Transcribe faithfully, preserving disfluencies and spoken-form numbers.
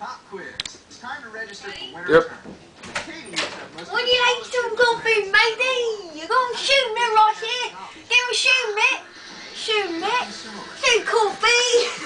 Pop quiz. It's time to register for winter Yep. term. Katie used to have most of When the you like some coffee, matey, you're gonna shoot me right here. Give me a shoot, Mitt. Shoot, Mitt. Shoot coffee.